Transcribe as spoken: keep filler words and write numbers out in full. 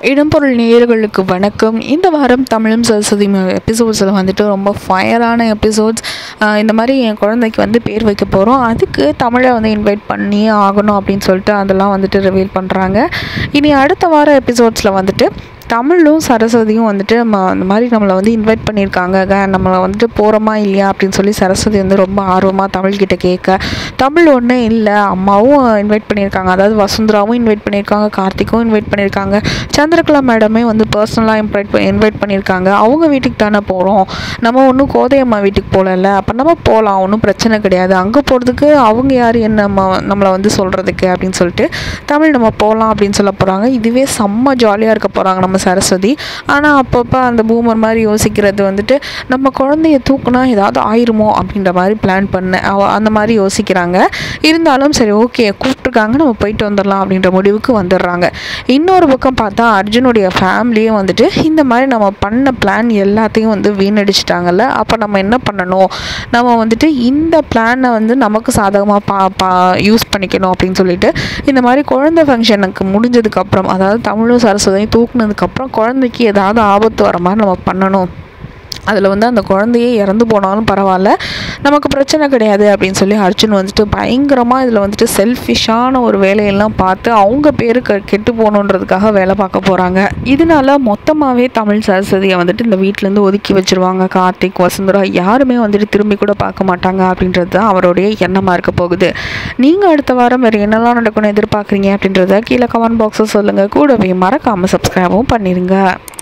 இடம்பொருள் நேயர்களுக்கு வணக்கம். இந்த வாரம் தமிழும் சரஸ்வதி எபிசோட்ஸில் வந்துட்டு ரொம்ப ஃபயரான எபிசோட்ஸ். இந்த மாதிரி என் குழந்தைக்கு வந்து பேர் வைக்க போகிறோம், அதுக்கு தமிழை வந்து இன்வைட் பண்ணி ஆகணும் அப்படின்னு சொல்லிட்டு அதெல்லாம் வந்துட்டு ரிவீல் பண்ணுறாங்க. இனி அடுத்த வார எபிசோட்ஸில் வந்துட்டு தமிழும் சரஸ்வதியும் வந்துட்டு நம்ம அந்த மாதிரி நம்மளை வந்து இன்வைட் பண்ணியிருக்காங்க, நம்மளை வந்துட்டு போகிறோமா இல்லையா அப்படின்னு சொல்லி சரஸ்வதி வந்து ரொம்ப ஆர்வமாக தமிழ்கிட்ட கேட்க, தமிழ் ஒன்றே இல்லை அம்மாவும் இன்வைட் பண்ணியிருக்காங்க, அதாவது வசுந்தராவும் இன்வைட் பண்ணியிருக்காங்க, கார்த்திக்கும் இன்வைட் பண்ணியிருக்காங்க, சந்திரகலா மேடமே வந்து பர்சனலாக இன்வைட் இன்வைட் பண்ணியிருக்காங்க. அவங்க வீட்டுக்கு தானே போகிறோம், நம்ம ஒன்றும் கோதையம்மா வீட்டுக்கு போகல, அப்போ நம்ம போகலாம், ஒன்றும் பிரச்சனை கிடையாது, அங்கே போகிறதுக்கு அவங்க யார் என்ன நம்ம நம்மளை வந்து சொல்கிறதுக்கு அப்படின்னு சொல்லிட்டு தமிழ் நம்ம போகலாம் அப்படின்னு சொல்ல போகிறாங்க. இதுவே செம்ம ஜாலியாக இருக்க போகிறாங்க நம்ம சரஸ்வதி. ஆனால் அப்பப்போ அந்த பூமர் மாதிரி யோசிக்கிறது வந்துட்டு நம்ம குழந்தைய தூக்குனா ஏதாவது ஆயிருமோ அப்படின்ற மாதிரி பிளான் பண்ண அந்த மாதிரி யோசிக்கிறாங்க. இருந்தாலும் சரி ஓகே கூப்பிட்டுருக்காங்க, நம்ம போயிட்டு வந்துடலாம் அப்படின்ற முடிவுக்கு வந்துடுறாங்க. இன்னொரு பக்கம் பார்த்தா அர்ஜுனுடைய ஃபேமிலியே வந்துட்டு இந்த மாதிரி நம்ம பண்ண பிளான் எல்லாத்தையும் வந்து வீணடிச்சிட்டாங்கல்ல, அப்போ நம்ம என்ன பண்ணணும், நம்ம வந்துட்டு இந்த பிளானை வந்து நமக்கு சாதகமாக பா பா யூஸ் பண்ணிக்கணும் அப்படின்னு சொல்லிட்டு இந்த மாதிரி குழந்தை ஃபங்க்ஷனுக்கு முடிஞ்சதுக்கப்புறம், அதாவது தமிழும் சரஸ்வதியும் தூக்குனதுக்கப்புறம் குழந்தைக்கு ஏதாவது ஆபத்து வர மாதிரி நம்ம பண்ணணும், அதில் வந்து அந்த குழந்தையே இறந்து போனாலும் பரவாயில்ல, நமக்கு பிரச்சனை கிடையாது அப்படின்னு சொல்லி அர்ஜுன் வந்துட்டு பயங்கரமாக இதில் வந்துட்டு செல்ஃபிஷான ஒரு வேலையெல்லாம் பார்த்து அவங்க பேரு க கெட்டு போகணுன்றதுக்காக வேலை பார்க்க போகிறாங்க. இதனால மொத்தமாகவே தமிழ் சரஸ்வதியை வந்துட்டு இந்த வீட்டிலேருந்து ஒதுக்கி வச்சுருவாங்க. கார்த்திக், வசுந்தரா யாருமே வந்துட்டு திரும்பி கூட பார்க்க மாட்டாங்க அப்படின்றது தான் அவருடைய எண்ணமாக இருக்க போகுது. நீங்கள் அடுத்த வாரம் வேறு என்னெல்லாம் நடக்கணும்னு எதிர்பார்க்குறீங்க அப்படின்றத கீழே கமெண்ட் பாக்ஸில் சொல்லுங்கள். கூடவே மறக்காமல் சப்ஸ்கிரைபும் பண்ணிடுங்க.